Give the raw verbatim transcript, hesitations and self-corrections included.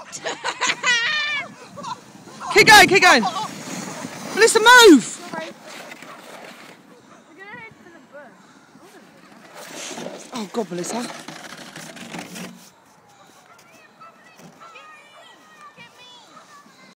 Keep going, keep going. Melissa, move! Oh God, Melissa.